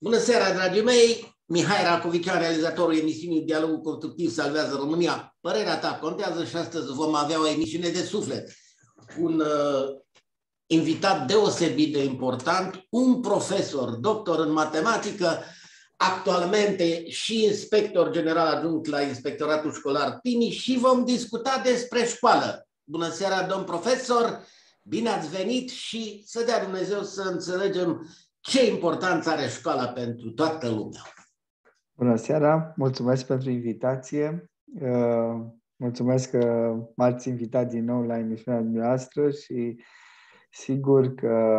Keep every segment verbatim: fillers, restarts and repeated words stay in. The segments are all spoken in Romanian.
Bună seara, dragii mei! Mihai Racovician, realizatorul emisiunii Dialogul Constructiv Salvează România. Părerea ta contează și astăzi vom avea o emisiune de suflet. Un uh, invitat deosebit de important, un profesor, doctor în matematică, actualmente și inspector general adjunct la Inspectoratul Școlar Timiș și vom discuta despre școală. Bună seara, domn profesor! Bine ați venit și să dea Dumnezeu să înțelegem ce importanță are școala pentru toată lumea. Bună seara! Mulțumesc pentru invitație. Mulțumesc că m-ați invitat din nou la emisiunea dumneavoastră și sigur că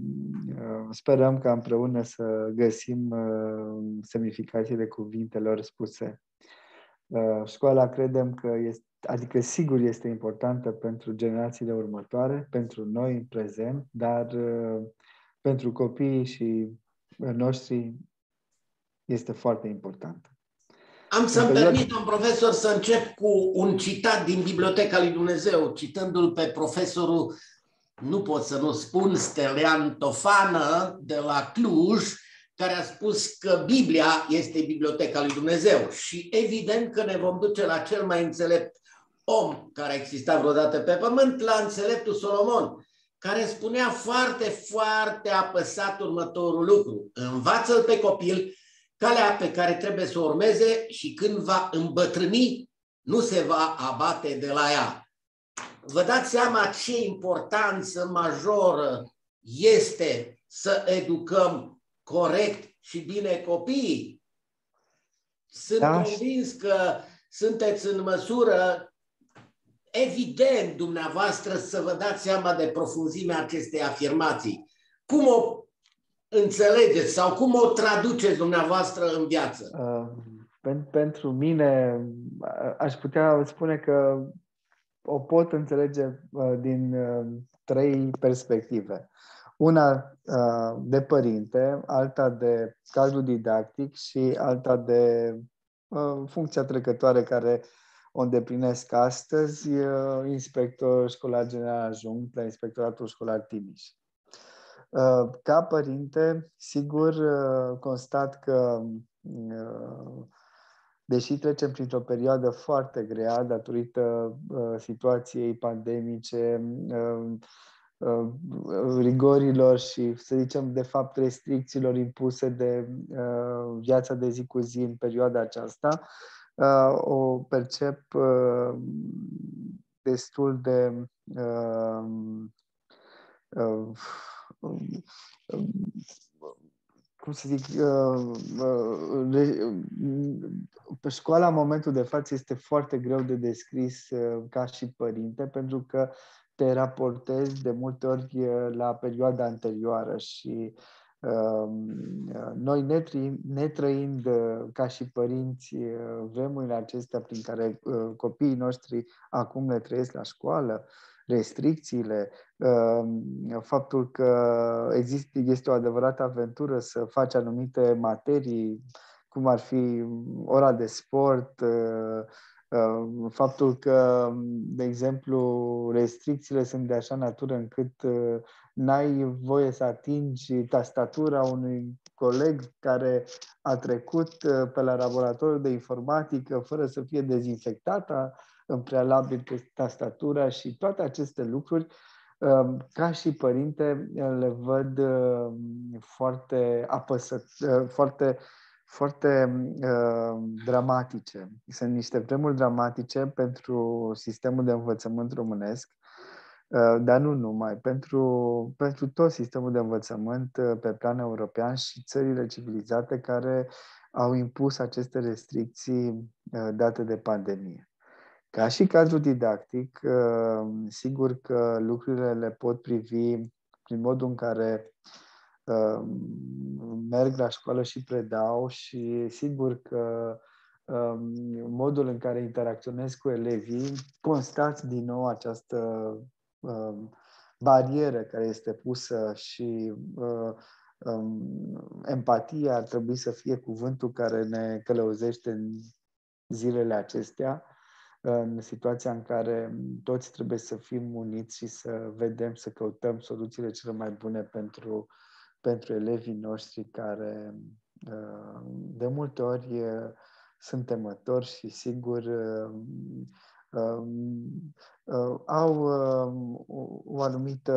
sperăm că împreună să găsim semnificațiile cuvintelor spuse. Școala credem că este, adică sigur este importantă pentru generațiile următoare, pentru noi în prezent, dar pentru copiii și noștri este foarte important. Am să-mi permit, domn profesor, să încep cu un citat din Biblioteca lui Dumnezeu, citându-l pe profesorul, nu pot să nu spun, Stelian Tofană, de la Cluj, care a spus că Biblia este Biblioteca lui Dumnezeu și evident că ne vom duce la cel mai înțelept om care a existat vreodată pe pământ, la înțeleptul Solomon, care spunea foarte, foarte apăsat următorul lucru. Învață-l pe copil calea pe care trebuie să o urmeze și când va îmbătrâni, nu se va abate de la ea. Vă dați seama ce importanță majoră este să educăm corect și bine copiii? Sunt da. convins că sunteți în măsură, evident, dumneavoastră, să vă dați seama de profunzimea acestei afirmații. Cum o înțelegeți sau cum o traduceți dumneavoastră în viață? Uh, pentru mine, aș putea spune că o pot înțelege uh, din uh, trei perspective. Una uh, de părinte, alta de cadru didactic și alta de uh, funcția trecătoare care o îndeplinesc astăzi, uh, inspector școlar general adjunct la Inspectoratul Școlar Timiș. Ca părinte, sigur, constat că, deși trecem printr-o perioadă foarte grea datorită situației pandemice, rigorilor și, să zicem, de fapt, restricțiilor impuse de viața de zi cu zi în perioada aceasta, o percep destul de cum să zic, pe școala în momentul de față este foarte greu de descris ca și părinte, pentru că te raportezi de multe ori la perioada anterioară și noi netrăind ca și părinți vremurile acestea prin care copiii noștri acum le trăiesc la școală, restricțiile, faptul că există, este o adevărată aventură să faci anumite materii, cum ar fi ora de sport, faptul că, de exemplu, restricțiile sunt de așa natură încât n-ai voie să atingi tastatura unui coleg care a trecut pe la laboratorul de informatică fără să fie dezinfectată în prealabil pe tastatura și toate aceste lucruri, ca și părinte, le văd foarte apăsăt, foarte, foarte uh, dramatice. Sunt niște vremuri dramatice pentru sistemul de învățământ românesc, uh, dar nu numai, pentru, pentru tot sistemul de învățământ pe plan european și țările civilizate care au impus aceste restricții uh, date de pandemie. Ca și cadru didactic, sigur că lucrurile le pot privi prin modul în care merg la școală și predau și sigur că modul în care interacționez cu elevii, constați din nou această barieră care este pusă și empatia ar trebui să fie cuvântul care ne călăuzește în zilele acestea, în situația în care toți trebuie să fim uniți și să vedem, să căutăm soluțiile cele mai bune pentru, pentru elevii noștri care De multe ori sunt temători și sigur au o anumită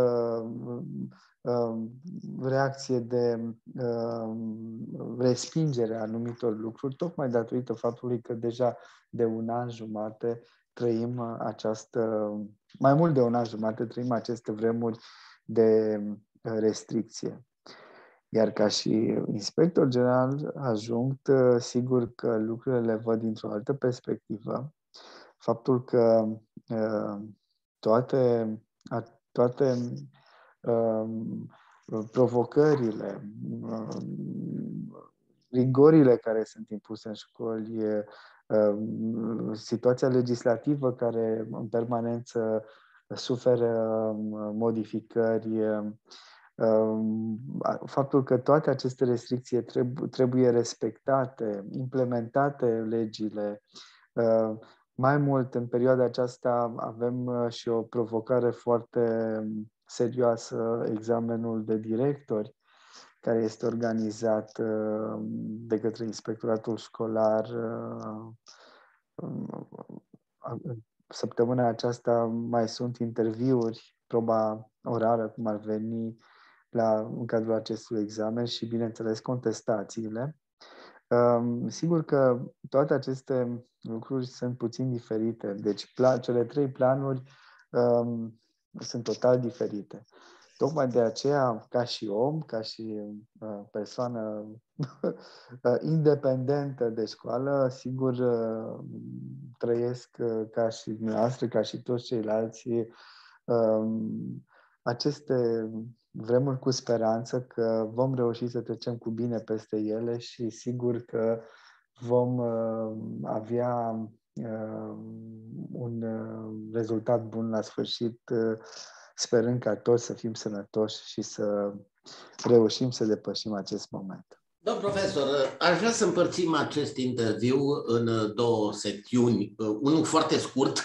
reacție de respingere a anumitor lucruri, tocmai datorită faptului că deja de un an jumate trăim această, mai mult de un an jumate trăim aceste vremuri de restricție. Iar ca și inspector general adjunct, sigur că lucrurile le văd dintr-o altă perspectivă. Faptul că toate, toate provocările, rigorile care sunt impuse în școli, situația legislativă care în permanență suferă modificări, faptul că toate aceste restricții trebuie, trebuie respectate, implementate legile. Mai mult, în perioada aceasta avem și o provocare foarte serioasă, examenul de directori, care este organizat de către Inspectoratul Școlar. Săptămâna aceasta mai sunt interviuri, proba orală, cum ar veni, la, în cadrul acestui examen și, bineînțeles, contestațiile. Um, sigur că toate aceste lucruri sunt puțin diferite. Deci plan, cele trei planuri um, sunt total diferite. Tocmai de aceea, ca și om, ca și uh, persoană independentă de școală, sigur uh, trăiesc uh, ca și dumneavoastră, ca și toți ceilalți, uh, aceste vremuri cu speranță că vom reuși să trecem cu bine peste ele și sigur că vom uh, avea uh, un uh, rezultat bun la sfârșit, uh, sperând ca toți să fim sănătoși și să reușim să depășim acest moment. Domn profesor, aș vrea să împărțim acest interviu în două secțiuni. Unul foarte scurt,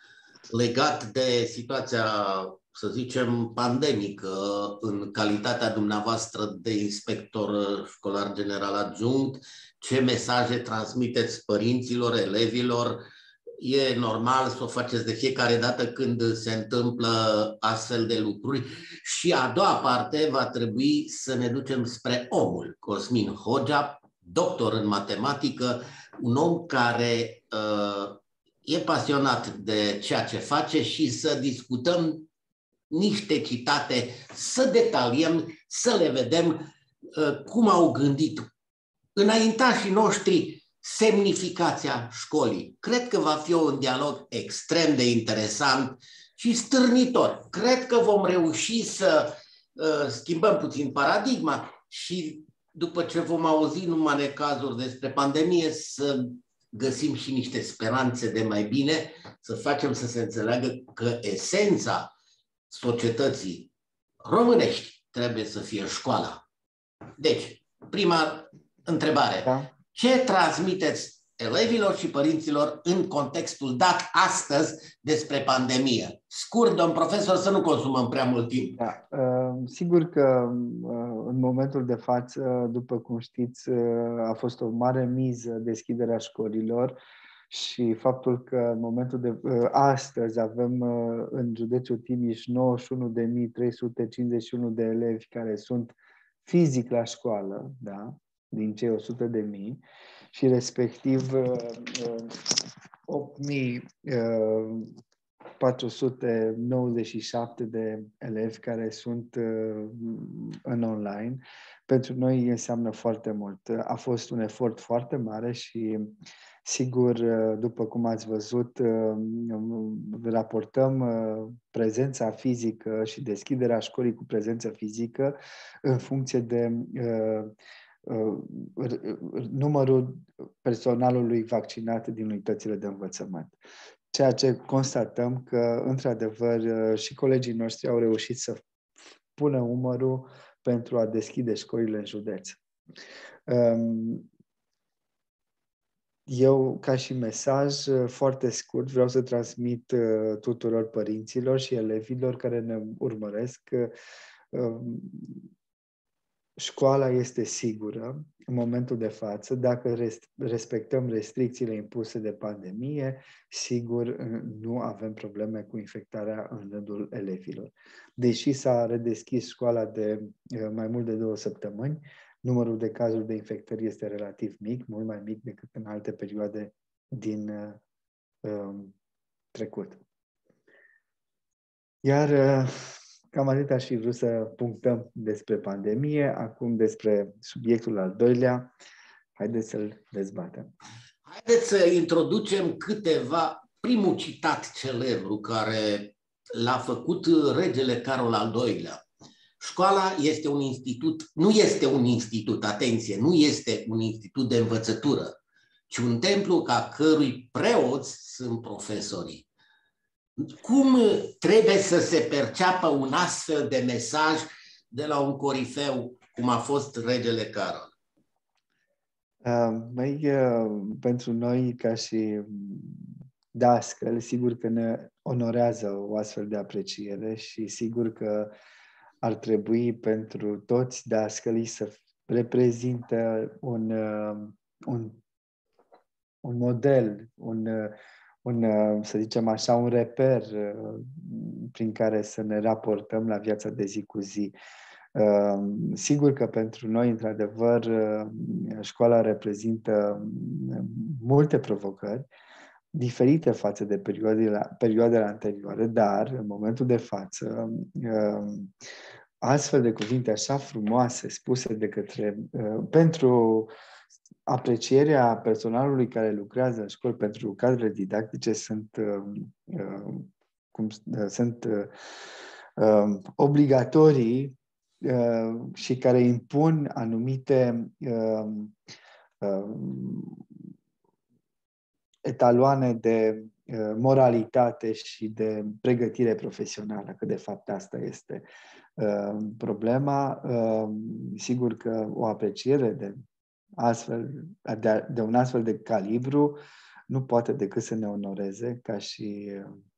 legat de situația, să zicem, pandemică, în calitatea dumneavoastră de inspector școlar general adjunct, ce mesaje transmiteți părinților, elevilor? E normal să o faceți de fiecare dată când se întâmplă astfel de lucruri. Și a doua parte va trebui să ne ducem spre omul Cosmin Hogea, doctor în matematică, un om care uh, e pasionat de ceea ce face și să discutăm niște citate, să detaliem, să le vedem uh, cum au gândit înaintașii noștri semnificația școlii. Cred că va fi un dialog extrem de interesant și stârnitor. Cred că vom reuși să uh, schimbăm puțin paradigma și după ce vom auzi numai necazuri despre pandemie, să găsim și niște speranțe de mai bine, să facem să se înțeleagă că esența societății românești trebuie să fie școala. Deci, prima întrebare. Da. Ce transmiteți elevilor și părinților în contextul dat astăzi despre pandemie? Scurt, domn profesor, să nu consumăm prea mult timp. Da. Sigur că în momentul de față, după cum știți, a fost o mare miză deschiderea școlilor și faptul că în momentul de astăzi avem în județul Timiș nouăzeci și unu de mii trei sute cincizeci și unu de elevi care sunt fizic la școală, da? Din cei o sută de mii și respectiv opt mii patru sute nouăzeci și șapte de elevi care sunt în online. Pentru noi înseamnă foarte mult. A fost un efort foarte mare și sigur, după cum ați văzut, raportăm prezența fizică și deschiderea școlii cu prezență fizică în funcție de numărul personalului vaccinat din unitățile de învățământ. Ceea ce constatăm că, într-adevăr, și colegii noștri au reușit să pună umărul pentru a deschide școlile în județ. Eu, ca și mesaj foarte scurt, vreau să transmit tuturor părinților și elevilor care ne urmăresc școala este sigură în momentul de față dacă rest- respectăm restricțiile impuse de pandemie, sigur nu avem probleme cu infectarea în rândul elevilor. Deși s-a redeschis școala de mai mult de două săptămâni, numărul de cazuri de infectări este relativ mic, mult mai mic decât în alte perioade din uh, trecut. Iar uh, cam atât aș fi vrut să punctăm despre pandemie. Acum despre subiectul al doilea. Haideți să-l dezbatem. Haideți să introducem câteva, primul citat celebru care l-a făcut regele Carol al doilea. Școala este un institut, nu este un institut, atenție, nu este un institut de învățătură, ci un templu ca cărui preoți sunt profesorii. Cum trebuie să se perceapă un astfel de mesaj de la un corifeu, cum a fost regele Carol? Mai pentru noi, ca și dascăl, sigur că ne onorează o astfel de apreciere și sigur că ar trebui pentru toți dascălii să reprezintă un, un, un model, un, un, să zicem așa, un reper prin care să ne raportăm la viața de zi cu zi. Sigur că pentru noi, într-adevăr, școala reprezintă multe provocări, diferite față de perioadele, perioadele anterioare, dar, în momentul de față, astfel de cuvinte așa frumoase spuse de către, pentru aprecierea personalului care lucrează în școli, pentru cadrele didactice, sunt, cum, sunt obligatorii și care impun anumite etaloane de moralitate și de pregătire profesională, că de fapt asta este problema. Sigur că o apreciere de, astfel, de, de un astfel de calibru nu poate decât să ne onoreze ca și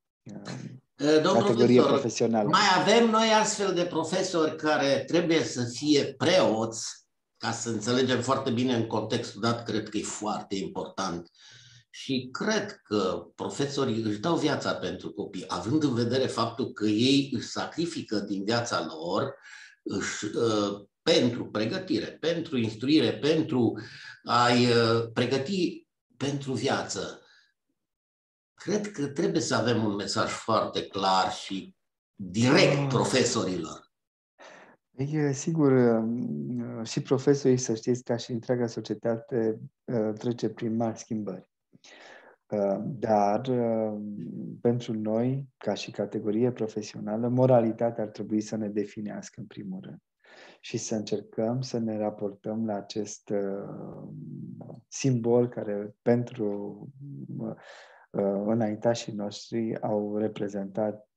Domnul categorie profesor, profesională. Mai avem noi astfel de profesori care trebuie să fie preoți, ca să înțelegem foarte bine în contextul dat, cred că e foarte important. Și cred că profesorii își dau viața pentru copii, având în vedere faptul că ei își sacrifică din viața lor își, uh, pentru pregătire, pentru instruire, pentru a-i uh, pregăti pentru viață. Cred că trebuie să avem un mesaj foarte clar și direct profesorilor. E, sigur, și profesorii, să știți, ca și întreaga societate, trece prin mari schimbări. Dar, pentru noi, ca și categorie profesională, moralitatea ar trebui să ne definească, în primul rând. Și să încercăm să ne raportăm la acest simbol care, pentru înaintașii noștri, au reprezentat,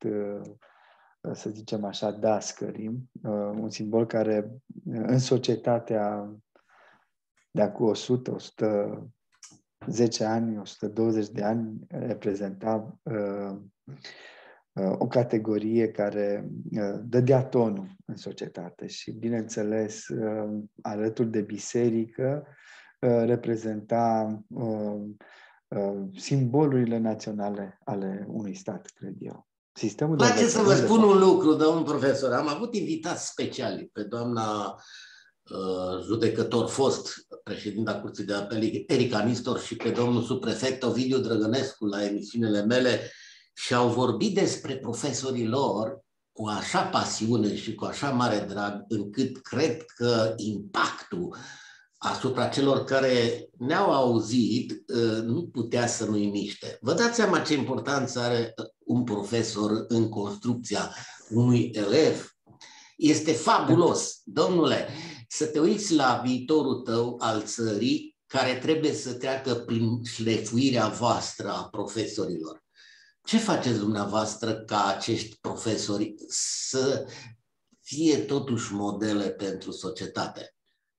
să zicem așa, dascării, un simbol care în societatea de acum o sută, o sută zece ani, o sută douăzeci de ani reprezenta uh, uh, o categorie care uh, dădea tonul în societate și, bineînțeles, uh, alături de biserică uh, reprezenta uh, uh, simbolurile naționale ale unui stat, cred eu. Sistemul de place să vă spun un lucru, domnul profesor. Am avut invitați speciali pe doamna uh, judecător fost, președinta Curții de Apel, Erica Nistor, și pe domnul subprefect Ovidiu Drăgănescu la emisiunile mele și au vorbit despre profesorii lor cu așa pasiune și cu așa mare drag, încât cred că impactul asupra celor care ne-au auzit nu putea să nu-i miște. Vă dați seama ce importanță are un profesor în construcția unui elev? Este fabulos, domnule, să te uiți la viitorul tău al țării, care trebuie să treacă prin șlefuirea voastră a profesorilor. Ce faceți dumneavoastră ca acești profesori să fie totuși modele pentru societate?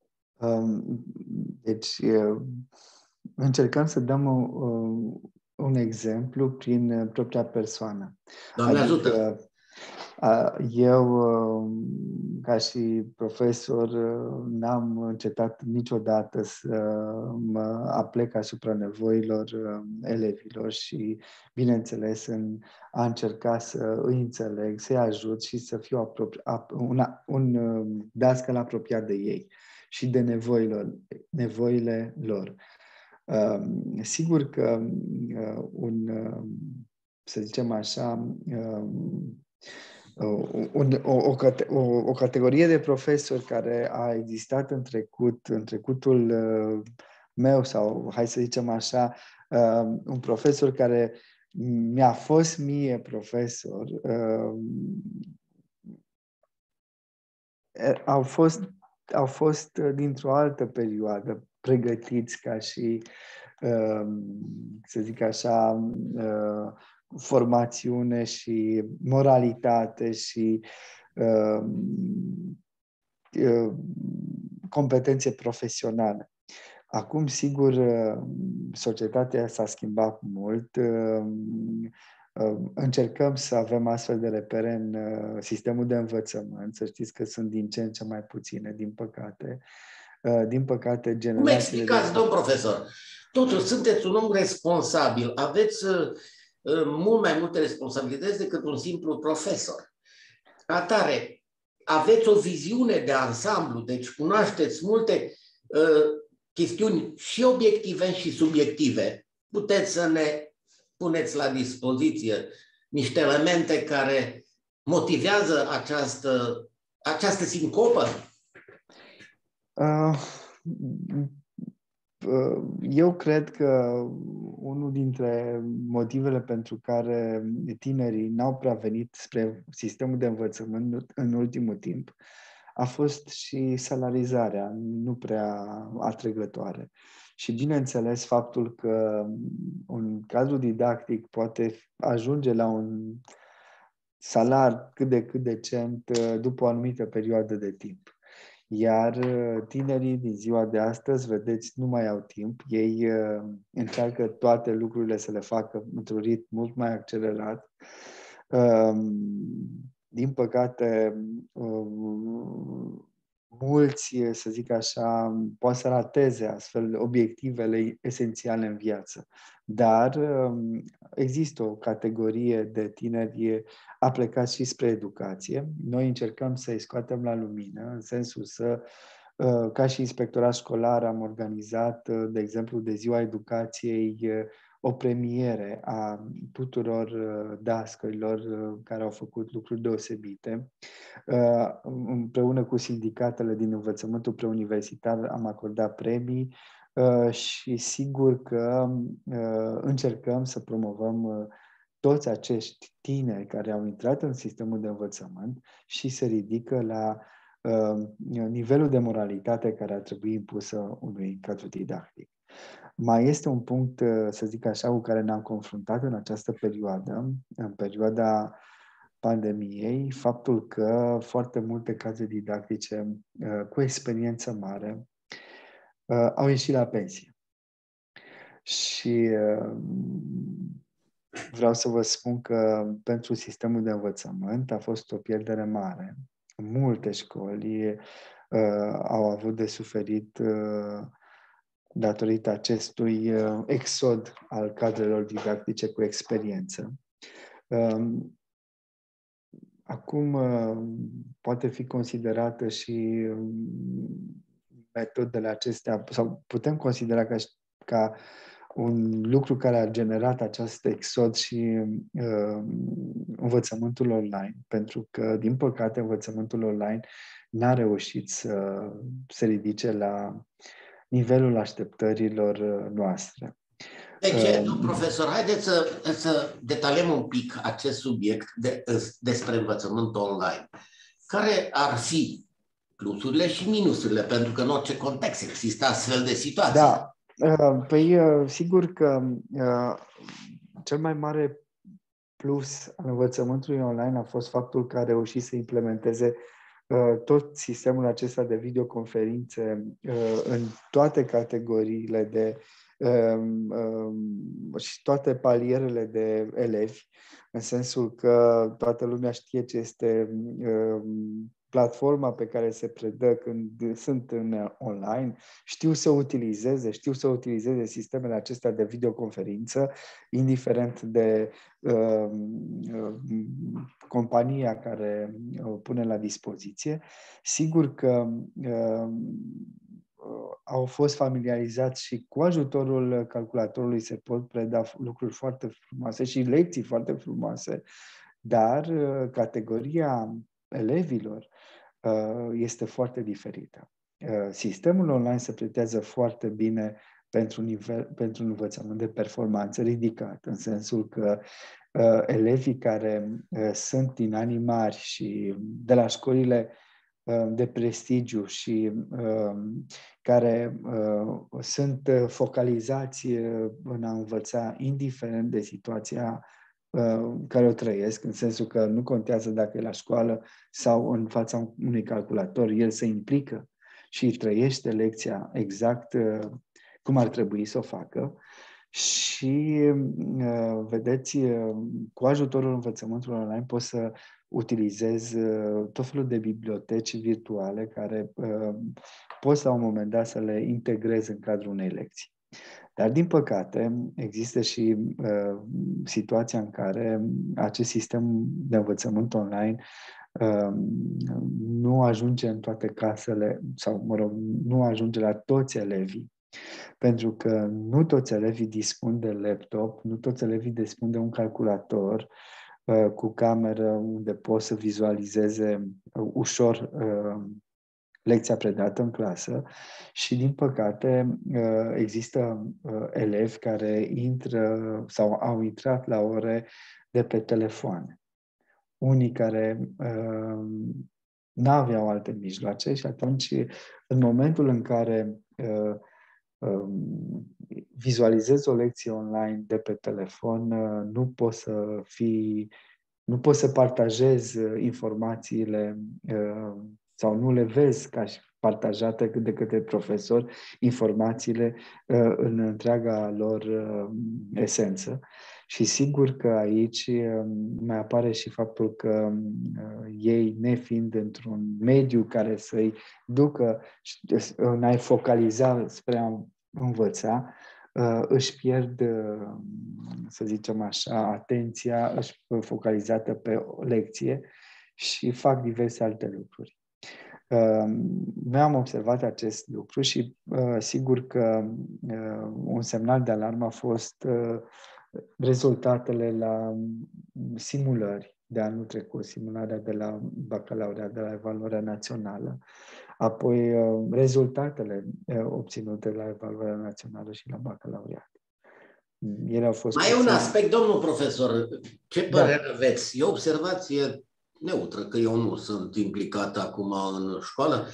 Deci, încercăm să dăm un, un exemplu prin propria persoană. Doamne adică, ajută! Eu, ca și profesor, n-am încetat niciodată să mă aplec asupra nevoilor elevilor și, bineînțeles, în a încerca să îi înțeleg, să-i ajut și să fiu apropri- un, un dascăl apropiat de ei și de nevoilor, nevoile lor. Sigur că un, să zicem așa, Un, o, o, o, o categorie de profesori care a existat în trecut, în trecutul uh, meu, sau hai să zicem așa, uh, un profesor care mi-a fost mie profesor, uh, au fost, au fost dintr-o altă perioadă pregătiți ca și, uh, să zic așa, uh, formațiune și moralitate și uh, uh, competențe profesionale. Acum, sigur, uh, societatea s-a schimbat mult. Uh, uh, încercăm să avem astfel de repere în uh, sistemul de învățământ. Să știți că sunt din ce în ce mai puține, din păcate. Uh, din păcate, generațiile... Cum explicați, de... domn profesor? Totuși, sunteți un om responsabil. Aveți uh, mult mai multe responsabilități decât un simplu profesor. Atare, aveți o viziune de ansamblu, deci cunoașteți multe uh, chestiuni și obiective și subiective. Puteți să ne puneți la dispoziție niște elemente care motivează această, această sincopă? Uh, eu cred că unul dintre motivele pentru care tinerii n-au prea venit spre sistemul de învățământ în ultimul timp a fost și salarizarea nu prea atrăgătoare. Și, bineînțeles, faptul că un cadru didactic poate ajunge la un salar cât de cât decent după o anumită perioadă de timp. Iar tinerii din ziua de astăzi, vedeți, nu mai au timp. Ei uh, încearcă toate lucrurile să le facă într-un ritm mult mai accelerat. Uh, din păcate, uh, mulți, să zic așa, poate să rateze astfel obiectivele esențiale în viață. Dar uh, există o categorie de tineri aplecați și spre educație. Noi încercăm să-i scoatem la lumină, în sensul să, ca și inspectorat școlar, am organizat, de exemplu, de Ziua Educației, o premiere a tuturor dascărilor care au făcut lucruri deosebite. Împreună cu sindicatele din învățământul preuniversitar am acordat premii și sigur că încercăm să promovăm toți acești tineri care au intrat în sistemul de învățământ și se ridică la uh, nivelul de moralitate care ar trebui impusă unui cadru didactic. Mai este un punct, uh, să zic așa, cu care ne-am confruntat în această perioadă, în perioada pandemiei, faptul că foarte multe cadre didactice uh, cu experiență mare uh, au ieșit la pensie. Și uh, vreau să vă spun că pentru sistemul de învățământ a fost o pierdere mare. Multe școli uh, au avut de suferit uh, datorită acestui uh, exod al cadrelor didactice cu experiență. Uh, acum uh, poate fi considerată și uh, metodele acestea, sau putem considera ca, ca un lucru care a generat acest exod și uh, învățământul online, pentru că, din păcate, învățământul online n-a reușit să se ridice la nivelul așteptărilor noastre. De ce, uh, profesor? Haideți să, să detaliem un pic acest subiect de, despre învățământ online. Care ar fi plusurile și minusurile? Pentru că în orice context există astfel de situații. Da. Păi, sigur că cel mai mare plus al învățământului online a fost faptul că a reușit să implementeze tot sistemul acesta de videoconferințe în toate categoriile de și toate palierele de elevi, în sensul că toată lumea știe ce este platforma pe care se predă când sunt în online, știu să utilizeze, știu să utilizeze sistemele acestea de videoconferință, indiferent de uh, compania care o pune la dispoziție. Sigur că uh, au fost familiarizați și cu ajutorul calculatorului se pot preda lucruri foarte frumoase și lecții foarte frumoase, dar uh, categoria elevilor uh, este foarte diferită. Uh, sistemul online se pretează foarte bine pentru, nivel, pentru un învățământ de performanță ridicat, în sensul că uh, elevii care uh, sunt din anii mari și de la școlile uh, de prestigiu și uh, care uh, sunt focalizați uh, în a învăța, indiferent de situația care o trăiesc, în sensul că nu contează dacă e la școală sau în fața unui calculator, el se implică și trăiește lecția exact cum ar trebui să o facă. Și, vedeți, cu ajutorul învățământului online poți să utilizezi tot felul de biblioteci virtuale care poți la un moment dat să le integrezi în cadrul unei lecții. Dar, din păcate, există și uh, situația în care acest sistem de învățământ online uh, nu ajunge în toate casele, sau, mă rog, nu ajunge la toți elevii. Pentru că nu toți elevii dispun de laptop, nu toți elevii dispun de un calculator uh, cu cameră unde pot să vizualizeze uh, ușor uh, lecția predată în clasă și, din păcate, există elevi care intră sau au intrat la ore de pe telefoane. Unii care uh, n-aveau alte mijloace și atunci, în momentul în care uh, uh, vizualizezi o lecție online de pe telefon, uh, nu poți să fii, nu poți să partajezi informațiile uh, sau nu le vezi ca și partajate de către profesori, informațiile uh, în întreaga lor uh, esență. Și sigur că aici uh, mai apare și faptul că uh, ei, nefiind într-un mediu care să-i ducă în a-i focaliza spre a învăța, uh, își pierd, uh, să zicem așa, atenția își focalizată pe o lecție și fac diverse alte lucruri. Noi am observat acest lucru și uh, sigur că uh, un semnal de alarmă a fost uh, rezultatele la simulări de anul trecut, simularea de la bacalaureat, de la evaluarea națională, apoi uh, rezultatele uh, obținute la evaluarea națională și la bacalaureat. Ele au fost Mai e un aspect, domnul profesor, ce părere da. aveți? E o observație neutră, că eu nu sunt implicat acum în școală.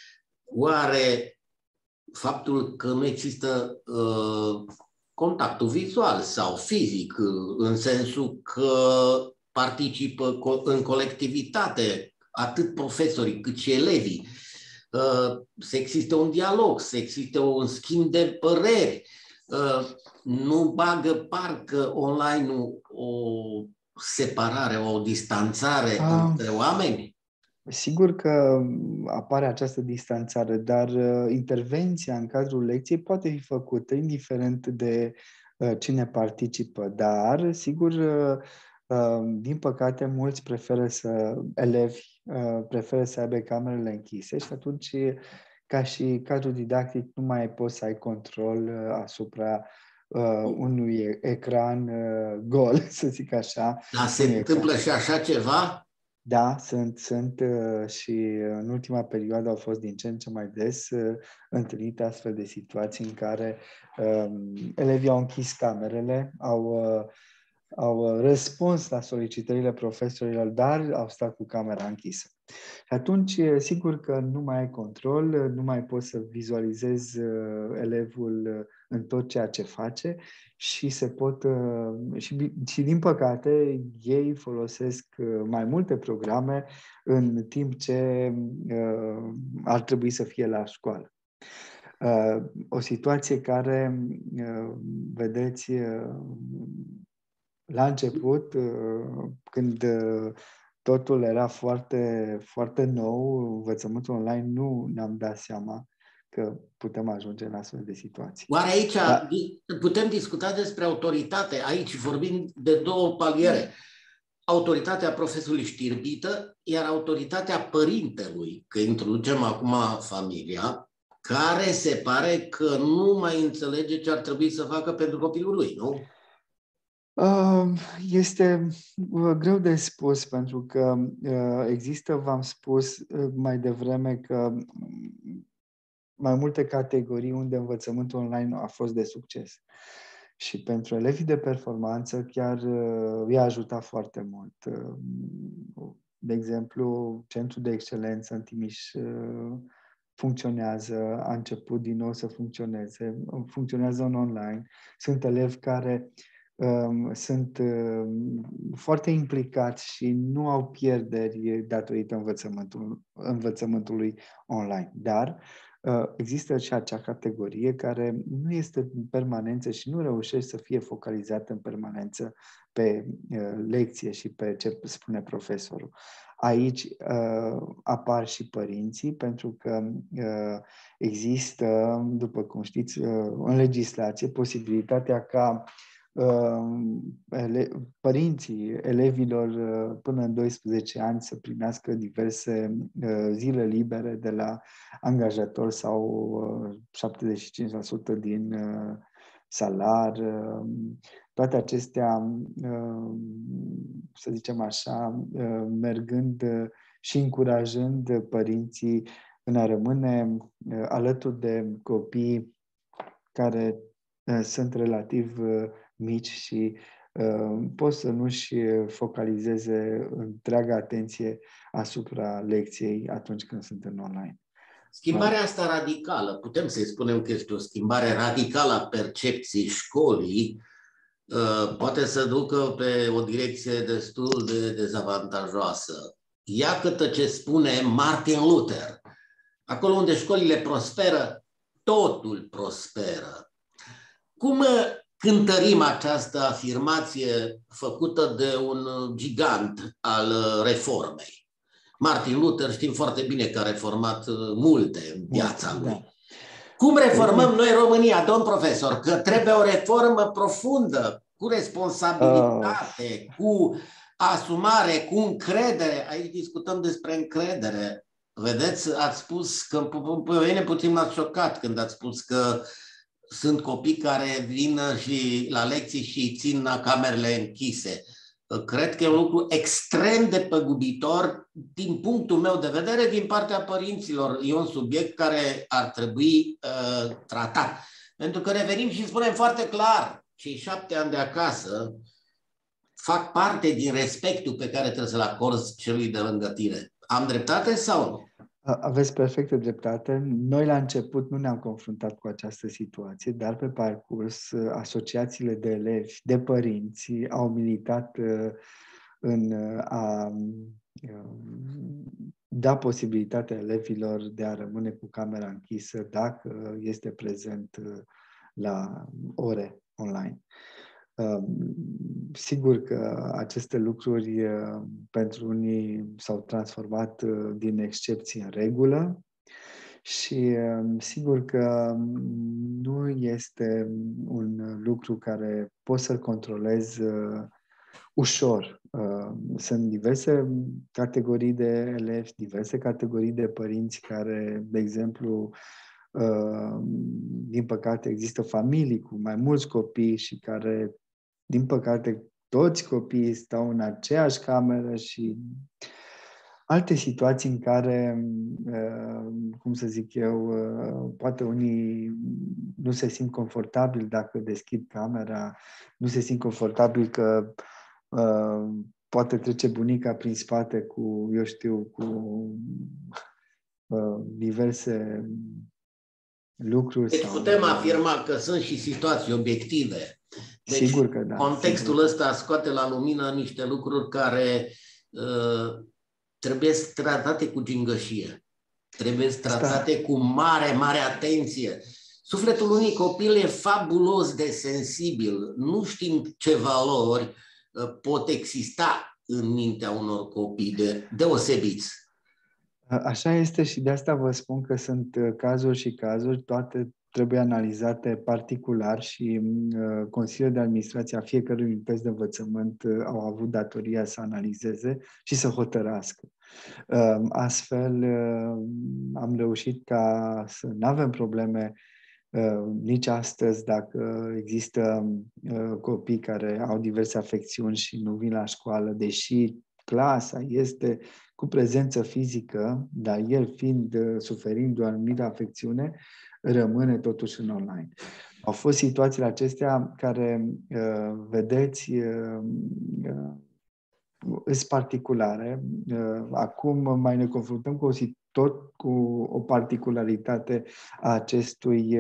Oare faptul că nu există uh, contactul vizual sau fizic, în sensul că participă în colectivitate atât profesorii cât și elevii, uh, să existe un dialog, să existe un schimb de păreri, uh, nu bagă parcă online-ul o separare, o distanțare ah, între oameni? Sigur că apare această distanțare, dar uh, intervenția în cadrul lecției poate fi făcută indiferent de uh, cine participă, dar, sigur, uh, uh, din păcate, mulți preferă să, elevi, uh, preferă să aibă camerele închise și atunci, ca și cadru didactic, nu mai poți să ai control uh, asupra Uh, unui ecran uh, gol, să zic așa. Dar se întâmplă ecran. Și așa ceva? Da, sunt, sunt uh, și în ultima perioadă au fost din ce în ce mai des uh, întâlnite astfel de situații în care uh, elevii au închis camerele, au, uh, au răspuns la solicitările profesorilor, dar au stat cu camera închisă. Și atunci, sigur că nu mai ai control, nu mai poți să vizualizezi elevul în tot ceea ce face și se pot și, și din păcate ei folosesc mai multe programe în timp ce ar trebui să fie la școală. O situație care, vedeți, la început, când totul era foarte, foarte nou, învățământul online, nu ne-am dat seama că putem ajunge în astfel de situații. Oare aici da. putem discuta despre autoritate? Aici vorbim de două paliere. Autoritatea profesorului știrbită, iar autoritatea părintelui, că introducem acum familia, care se pare că nu mai înțelege ce ar trebui să facă pentru copilul lui, nu? Este greu de spus, pentru că există, v-am spus mai devreme, că mai multe categorii unde învățământul online a fost de succes. Și pentru elevii de performanță chiar i-a ajutat foarte mult. De exemplu, Centrul de Excelență în Timiș funcționează, a început din nou să funcționeze, funcționează în online. Sunt elevi care um, sunt um, foarte implicați și nu au pierderi datorită învățământul, învățământului online. Dar uh, există și acea categorie care nu este în permanență și nu reușește să fie focalizată în permanență pe uh, lecție și pe ce spune profesorul. Aici uh, apar și părinții, pentru că uh, există, după cum știți, uh, în legislație posibilitatea ca uh, ele- părinții elevilor uh, până în doisprezece ani să primească diverse uh, zile libere de la angajator sau uh, șaptezeci și cinci la sută din uh, salar. Uh, toate acestea, să zicem așa, mergând și încurajând părinții în a rămâne alături de copii care sunt relativ mici și pot să nu-și focalizeze întreaga atenție asupra lecției atunci când sunt în online. Schimbarea asta radicală, putem să-i spunem că este o schimbare radicală a percepției școlii, poate să ducă pe o direcție destul de dezavantajoasă. Iată ce spune Martin Luther. Acolo unde școlile prosperă, totul prosperă. Cum cântărim această afirmație făcută de un gigant al reformei? Martin Luther, știm foarte bine că a reformat multe în viața lui. Cum reformăm noi România, domn profesor? Că trebuie o reformă profundă, cu responsabilitate, uh. cu asumare, cu încredere. Aici discutăm despre încredere. Vedeți, ați spus că pe mine puțin m-ați șocat când ați spus că sunt copii care vin și la lecții și țin la camerele închise. Cred că e un lucru extrem de păgubitor din punctul meu de vedere, din partea părinților. E un subiect care ar trebui uh, tratat. Pentru că revenim și spunem foarte clar, cei șapte ani de acasă fac parte din respectul pe care trebuie să-l acorzi celui de lângă tine. Am dreptate sau nu? Aveți perfectă dreptate. Noi la început nu ne-am confruntat cu această situație, dar pe parcurs asociațiile de elevi, de părinți au militat în a da posibilitatea elevilor de a rămâne cu camera închisă dacă este prezent la ore online. Sigur că aceste lucruri pentru unii s-au transformat din excepție în regulă și sigur că nu este un lucru care poți să-l controlezi ușor. Sunt diverse categorii de elevi, diverse categorii de părinți care, de exemplu, din păcate există familii cu mai mulți copii și care, din păcate, toți copiii stau în aceeași cameră și alte situații în care, cum să zic eu, poate unii nu se simt confortabil dacă deschid camera, nu se simt confortabil că poate trece bunica prin spate cu, eu știu, cu uh, diverse lucruri. Deci sau, putem afirma că sunt și situații obiective. Deci sigur că da. contextul sigur. ăsta scoate la lumină niște lucruri care uh, trebuie tratate cu gingășie. Trebuie tratate Asta... cu mare, mare atenție. Sufletul unui copil e fabulos de sensibil. Nu știm ce valori uh, pot exista în mintea unor copii de, deosebiți. Așa este și de asta vă spun că sunt cazuri și cazuri, toate trebuie analizate particular și uh, Consiliul de Administrație a fiecărui unități de învățământ uh, au avut datoria să analizeze și să hotărască. Uh, astfel uh, am reușit ca să nu avem probleme uh, nici astăzi dacă există uh, copii care au diverse afecțiuni și nu vin la școală, deși clasa este cu prezență fizică, dar el fiind, suferind o anumită afecțiune, rămâne totuși în online. Au fost situațiile acestea care, vedeți, sunt particulare. Acum mai ne confruntăm cu o, tot cu o particularitate a acestui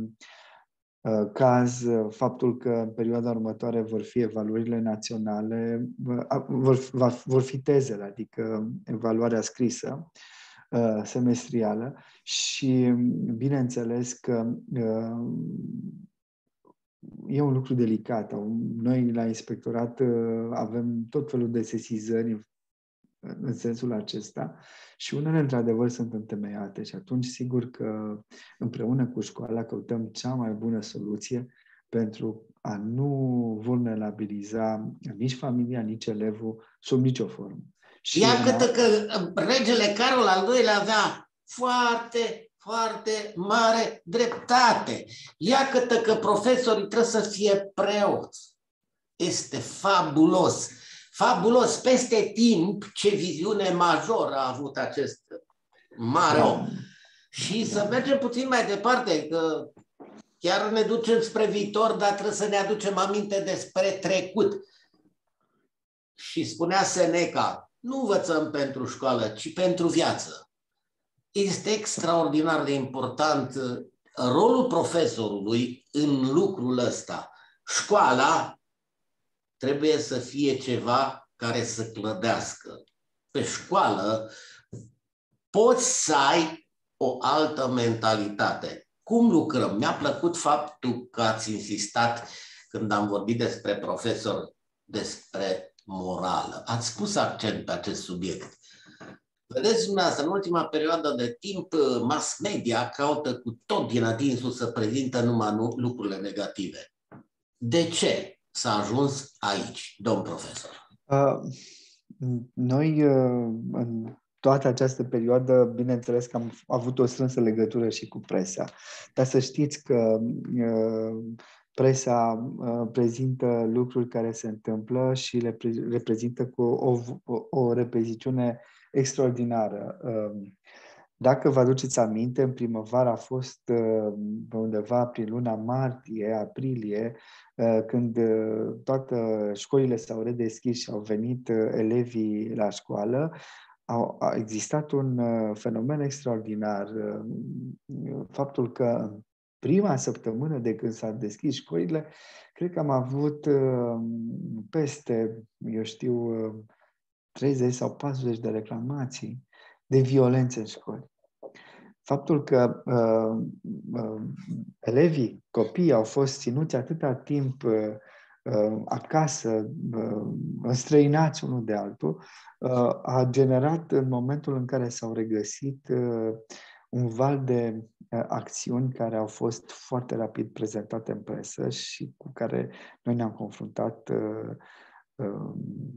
caz, faptul că în perioada următoare vor fi evaluările naționale, vor, vor fi tezele, adică evaluarea scrisă, semestrială și bineînțeles că e un lucru delicat. Noi la inspectorat avem tot felul de sesizări în sensul acesta și unele într-adevăr sunt întemeiate și atunci sigur că împreună cu școala căutăm cea mai bună soluție pentru a nu vulnerabiliza nici familia, nici elevul sub nicio formă. Și iată că regele Carol al doilea avea foarte, foarte mare dreptate. Iată că profesorii trebuie să fie preoți. Este fabulos. Fabulos, peste timp, ce viziune majoră a avut acest mare om. Și să mergem puțin mai departe, că chiar ne ducem spre viitor, dar trebuie să ne aducem aminte despre trecut. Și spunea Seneca, nu învățăm pentru școală, ci pentru viață. Este extraordinar de important rolul profesorului în lucrul ăsta. Școala trebuie să fie ceva care să clădească. Pe școală poți să ai o altă mentalitate. Cum lucrăm? Mi-a plăcut faptul că ați insistat când am vorbit despre profesor, despre morală. Ați pus accent pe acest subiect. Vedeți dumneavoastră, în ultima perioadă de timp, mass media caută cu tot din adinsul să prezintă numai lucrurile negative. De ce s-a ajuns aici, domn profesor? Uh, noi, uh, în toată această perioadă, bineînțeles că am avut o strânsă legătură și cu presa. Dar să știți că uh, presa uh, prezintă lucruri care se întâmplă și le pre- reprezintă cu o, o, o repeziciune extraordinară. Uh, Dacă vă aduceți aminte, în primăvară a fost uh, undeva prin luna martie, aprilie, uh, când uh, toate școlile s-au redeschis și au venit uh, elevii la școală, au, a existat un uh, fenomen extraordinar. Uh, faptul că în prima săptămână de când s-au deschis școlile, cred că am avut uh, peste, eu știu, uh, treizeci sau patruzeci de reclamații de violențe în școli. Faptul că uh, uh, elevii, copiii au fost ținuți atâta timp uh, uh, acasă, uh, înstrăinați unul de altul, uh, a generat în momentul în care s-au regăsit uh, un val de uh, acțiuni care au fost foarte rapid prezentate în presă și cu care noi ne-am confruntat uh, uh,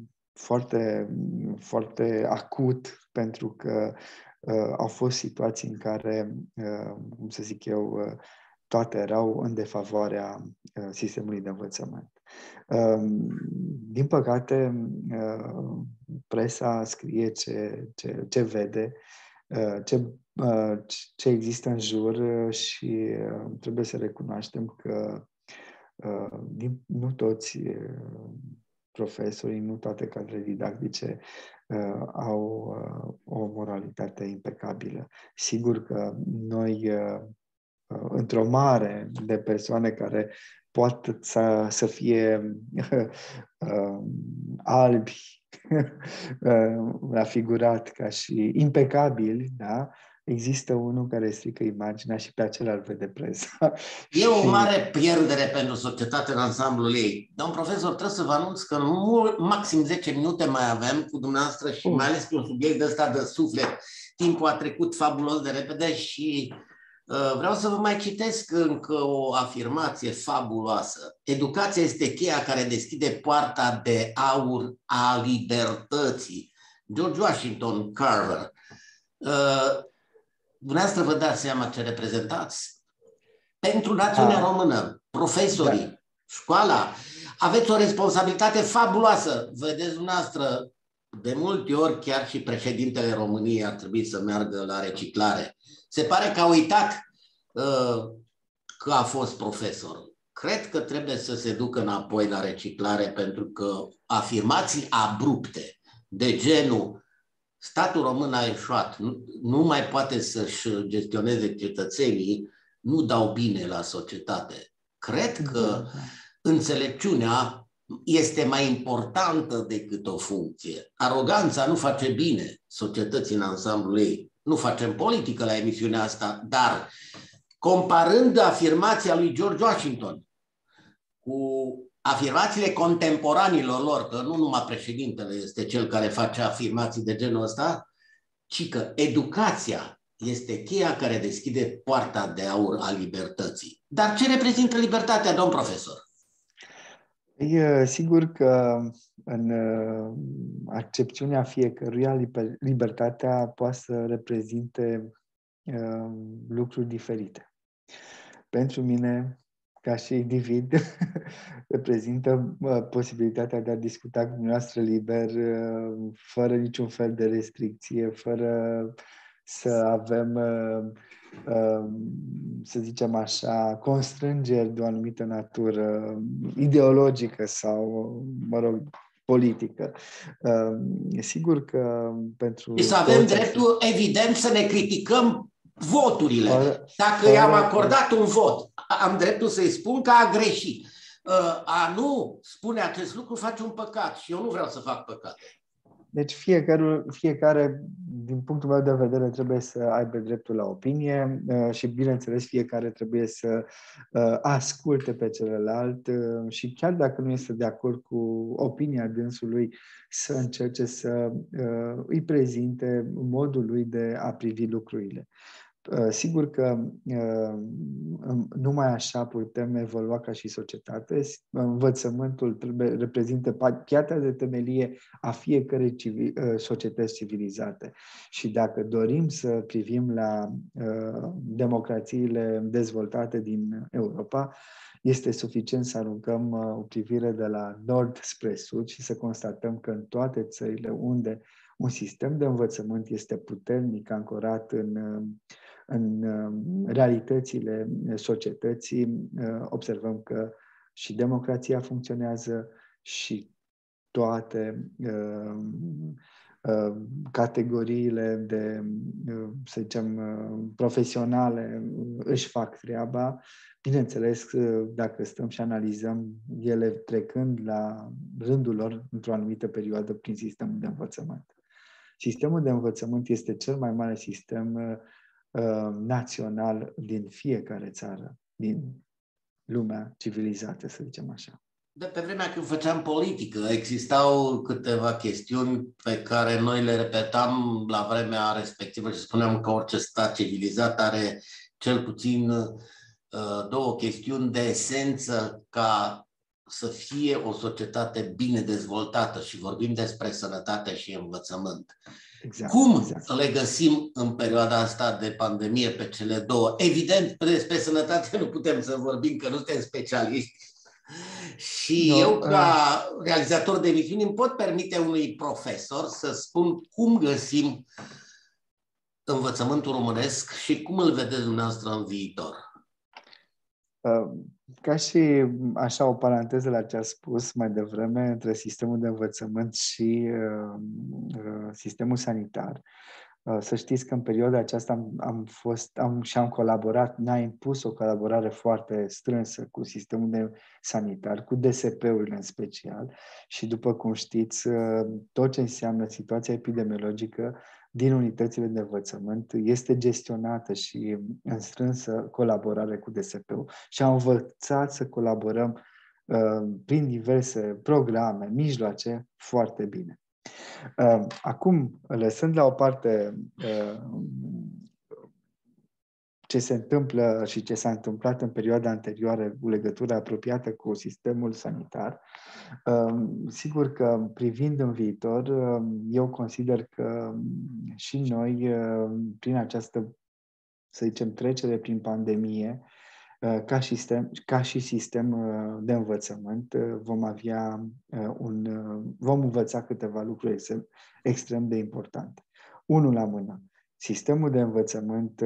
foarte, foarte acut, pentru că uh, au fost situații în care, uh, cum să zic eu, uh, toate erau în defavoarea uh, sistemului de învățământ. Uh, din păcate, uh, presa scrie ce, ce, ce vede, uh, ce, uh, ce există în jur uh, și uh, trebuie să recunoaștem că uh, din, nu toți uh, profesorii, nu toate cadrele didactice uh, au uh, o moralitate impecabilă. Sigur că noi, uh, uh, într-o mare de persoane care pot să, să fie uh, albi, la figurat ca și impecabili, da? Există unul care strică imaginea și pe acela îl vede presa. E o mare pierdere pentru societate în ansamblul ei. Domn profesor, trebuie să vă anunț că în maxim zece minute mai avem cu dumneavoastră și uh. mai ales pe un subiect de ăsta de suflet. Timpul a trecut fabulos de repede și uh, vreau să vă mai citesc încă o afirmație fabuloasă. Educația este cheia care deschide poarta de aur a libertății. George Washington Carver. Uh, Dumneavoastră vă dați seama ce reprezentați? Pentru națiunea A. română, profesorii, da. Școala, aveți o responsabilitate fabuloasă. Vedeți dumneavoastră, de multe ori chiar și președintele României ar trebui să meargă la reciclare. Se pare că a uitat uh, că a fost profesor. Cred că trebuie să se ducă înapoi la reciclare, pentru că afirmații abrupte de genul statul român a eșuat, nu, nu mai poate să-și gestioneze cetățenii, nu dau bine la societate. Cred că înțelepciunea este mai importantă decât o funcție. Aroganța nu face bine societății în ansamblul ei. Nu facem politică la emisiunea asta, dar comparând afirmația lui George Washington cu afirmațiile contemporanilor lor, că nu numai președintele este cel care face afirmații de genul ăsta, ci că educația este cheia care deschide poarta de aur a libertății. Dar ce reprezintă libertatea, domn profesor? E sigur că în accepțiunea fiecăruia libertatea poate să reprezinte uh, lucruri diferite. Pentru mine, ca și individ, reprezintă uh, posibilitatea de a discuta cu dumneavoastră liber, uh, fără niciun fel de restricție, fără să avem, uh, uh, să zicem așa, constrângeri de o anumită natură ideologică sau, mă rog, politică. Uh, e sigur că pentru... Și să avem dreptul, evident, să ne criticăm voturile. Fără, Dacă i-am acordat un vot, am dreptul să-i spun că a greșit. A nu spune acest lucru face un păcat și eu nu vreau să fac păcat. Deci fiecare, fiecare, din punctul meu de vedere, trebuie să aibă dreptul la opinie și, bineînțeles, fiecare trebuie să asculte pe celălalt și chiar dacă nu este de acord cu opinia dânsului, să încerce să îi prezinte modul lui de a privi lucrurile. Sigur că numai așa putem evolua ca și societate. Învățământul trebuie, reprezintă piatra de temelie a fiecărei civil, societăți civilizate. Și dacă dorim să privim la democrațiile dezvoltate din Europa, este suficient să aruncăm o privire de la nord spre sud și să constatăm că în toate țările unde un sistem de învățământ este puternic ancorat în în realitățile societății, observăm că și democrația funcționează și toate uh, uh, categoriile de, uh, să zicem, uh, profesionale își fac treaba. Bineînțeles, dacă stăm și analizăm, ele trecând la rândul lor într-o anumită perioadă prin sistemul de învățământ. Sistemul de învățământ este cel mai mare sistem uh, național din fiecare țară, din lumea civilizată, să zicem așa. De pe vremea când făceam politică, existau câteva chestiuni pe care noi le repetam la vremea respectivă și spuneam că orice stat civilizat are cel puțin uh, două chestiuni de esență ca să fie o societate bine dezvoltată și vorbim despre sănătate și învățământ. Exact, Cum exact. le găsim în perioada asta de pandemie pe cele două? Evident, despre sănătate nu putem să vorbim, că nu suntem specialiști. Și no, eu, ca uh... realizator de emisiuni, îmi pot permite unui profesor să spun cum găsim învățământul românesc și cum îl vedeți dumneavoastră în viitor. Uh, Ca și așa o paranteză la ce a spus mai devreme între sistemul de învățământ și uh, uh, sistemul sanitar. Uh, să știți că în perioada aceasta am, am fost am, și am colaborat, ne-a impus o colaborare foarte strânsă cu sistemul de sanitar, cu D S P-urile în special și după cum știți, uh, tot ce înseamnă situația epidemiologică din unitățile de învățământ este gestionată și în strânsă colaborare cu D S P-ul și am învățat să colaborăm uh, prin diverse programe, mijloace, foarte bine. Uh, acum, lăsând la o parte uh, ce se întâmplă și ce s-a întâmplat în perioada anterioară cu legătura apropiată cu sistemul sanitar, sigur că privind în viitor, eu consider că și noi, prin această, să zicem, trecere prin pandemie, ca, sistem, ca și sistem de învățământ, vom avea un, vom învăța câteva lucruri extrem, extrem de importante. Unul la mână. Sistemul de învățământ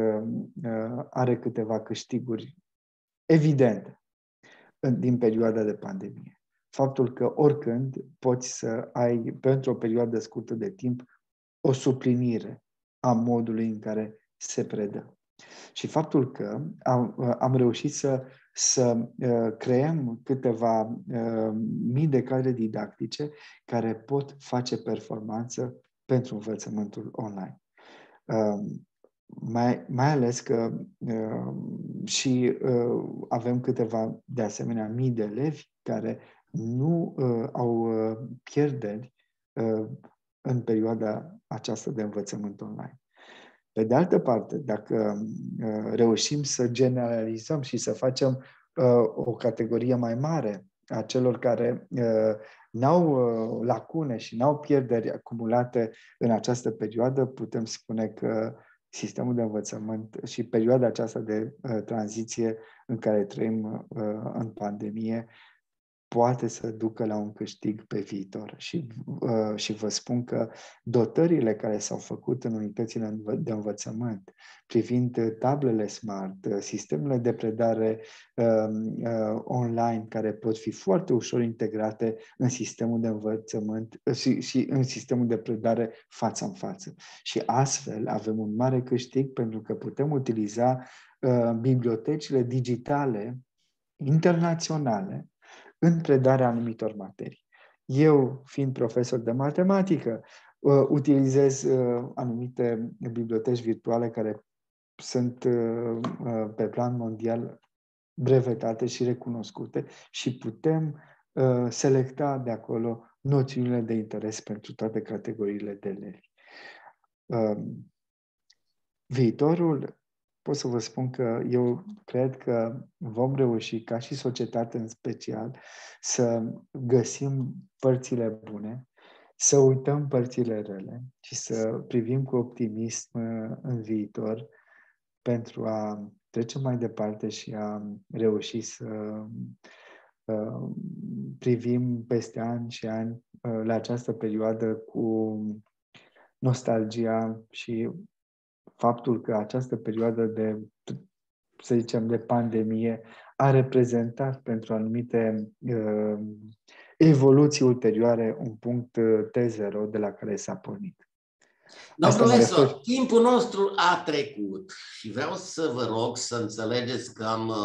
are câteva câștiguri evidente din perioada de pandemie. Faptul că oricând poți să ai, pentru o perioadă scurtă de timp, o suplinire a modului în care se predă. Și faptul că am, am reușit să, să creăm câteva uh, mii de cadre didactice care pot face performanță pentru învățământul online. Uh, mai, mai ales că uh, și uh, avem câteva, de asemenea, mii de elevi care nu uh, au uh, pierderi uh, în perioada aceasta de învățământ online. Pe de altă parte, dacă uh, reușim să generalizăm și să facem uh, o categorie mai mare a celor care uh, n-au uh, lacune și n-au pierderi acumulate în această perioadă, putem spune că sistemul de învățământ și perioada aceasta de uh, tranziție în care trăim uh, în pandemie poate să ducă la un câștig pe viitor. Și, uh, și vă spun că dotările care s-au făcut în unitățile de învățământ, privind tablele smart, sistemele de predare uh, uh, online, care pot fi foarte ușor integrate în sistemul de învățământ uh, și, și în sistemul de predare față în față. Și astfel avem un mare câștig pentru că putem utiliza uh, bibliotecile digitale internaționale în predarea anumitor materii. Eu, fiind profesor de matematică, uh, utilizez uh, anumite biblioteci virtuale care sunt uh, uh, pe plan mondial brevetate și recunoscute și putem uh, selecta de acolo noțiunile de interes pentru toate categoriile de elevi. Uh, viitorul, pot să vă spun că eu cred că vom reuși, ca și societate în special, să găsim părțile bune, să uităm părțile rele și să privim cu optimism în viitor pentru a trece mai departe și a reuși să uh, privim peste ani și ani uh, la această perioadă cu nostalgia și faptul că această perioadă de, să zicem, de pandemie a reprezentat pentru anumite uh, evoluții ulterioare un punct T zero de la care s-a pornit. Domnul profesor, refer... timpul nostru a trecut și vreau să vă rog să înțelegeți că am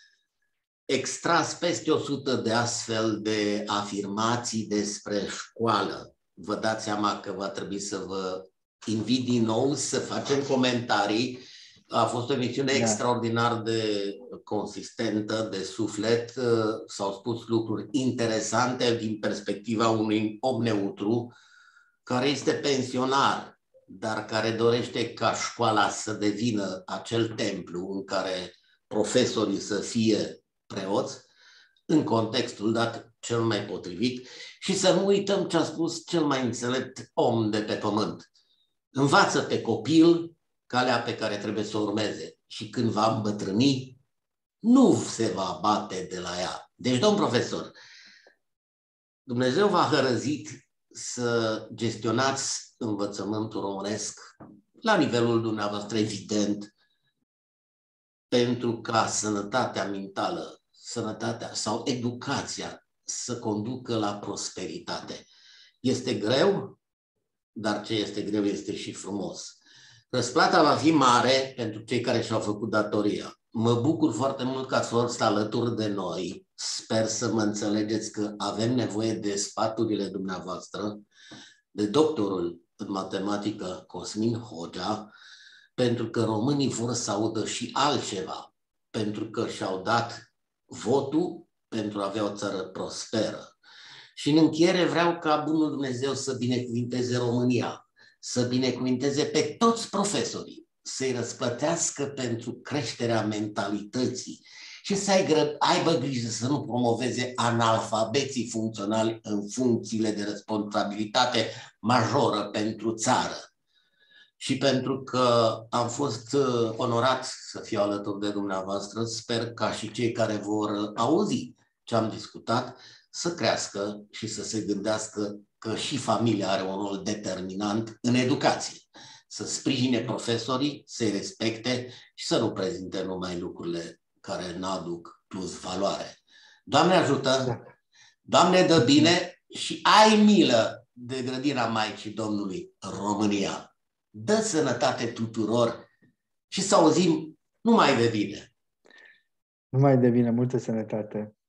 extras peste o sută de astfel de afirmații despre școală. Vă dați seama că va trebui să vă invit din nou să facem comentarii. A fost o emisiune da. extraordinar de consistentă, de suflet. S-au spus lucruri interesante din perspectiva unui om neutru care este pensionar, dar care dorește ca școala să devină acel templu în care profesorii să fie preoți, în contextul dat cel mai potrivit, și să nu uităm ce a spus cel mai înțelept om de pe pământ. Învață pe copil calea pe care trebuie să o urmeze și când va îmbătrâni, nu se va bate de la ea. Deci, domn profesor, Dumnezeu v-a hărăzit să gestionați învățământul românesc la nivelul dumneavoastră, evident, pentru ca sănătatea mentală sănătatea sau educația să conducă la prosperitate. Este greu, dar ce este greu este și frumos. Răsplata va fi mare pentru cei care și-au făcut datoria. Mă bucur foarte mult că ați fost alături de noi. Sper să mă înțelegeți că avem nevoie de sfaturile dumneavoastră, de doctorul în matematică Cosmin Hogea, pentru că românii vor să audă și altceva, pentru că și-au dat votul pentru a avea o țară prosperă. Și în încheiere vreau ca Bunul Dumnezeu să binecuvinteze România, să binecuvinteze pe toți profesorii, să-i răsplătească pentru creșterea mentalității și să aibă grijă să nu promoveze analfabeții funcționali în funcțiile de responsabilitate majoră pentru țară. Și pentru că am fost onorat să fiu alături de dumneavoastră, sper ca și cei care vor auzi ce am discutat să crească și să se gândească că și familia are un rol determinant în educație. Să sprijine profesorii, să-i respecte și să nu prezinte numai lucrurile care n-aduc plus valoare. Doamne ajută! Doamne dă bine și ai milă de grădina Maicii Domnului România. Dă sănătate tuturor și să auzim numai de bine. Numai de bine, multă sănătate.